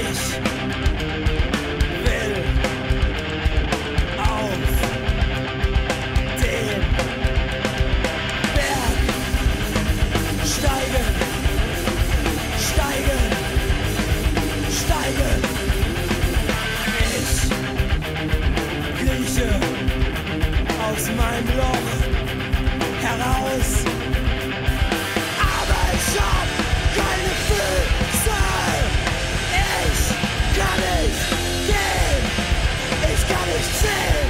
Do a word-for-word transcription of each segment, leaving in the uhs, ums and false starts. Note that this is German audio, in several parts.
Aus meinem Loch heraus. Aber ich hab keine Füße. Ich kann nicht gehen. Ich kann nicht sehen.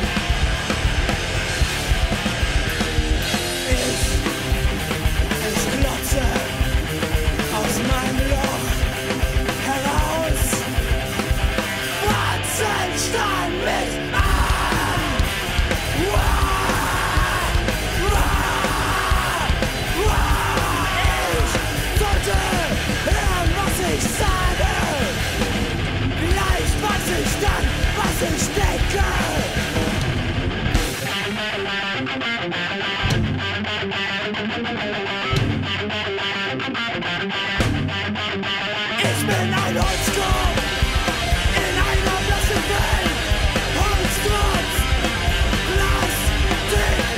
Ich, ich glotze aus meinem Loch heraus. Watzen starren mich an. Wow. Ich sage, vielleicht weiß ich dann, was ich denke. Ich bin ein Holzkopf in einer blassen Welt. Holzkopf, Plastik.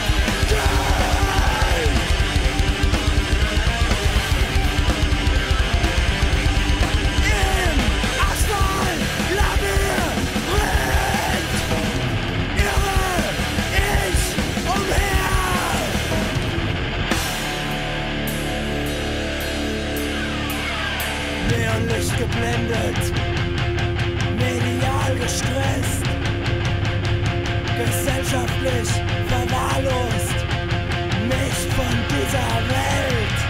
Neonlicht geblendet, medial gestresst, gesellschaftlich verwahrlost, nicht von dieser Welt.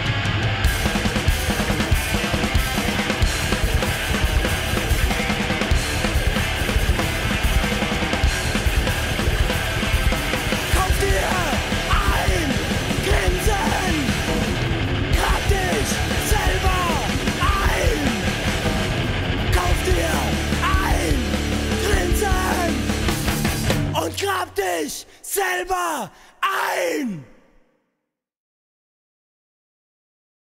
Kauf dir ein Grinsen, grab dich selber. Und grab dich selber ein!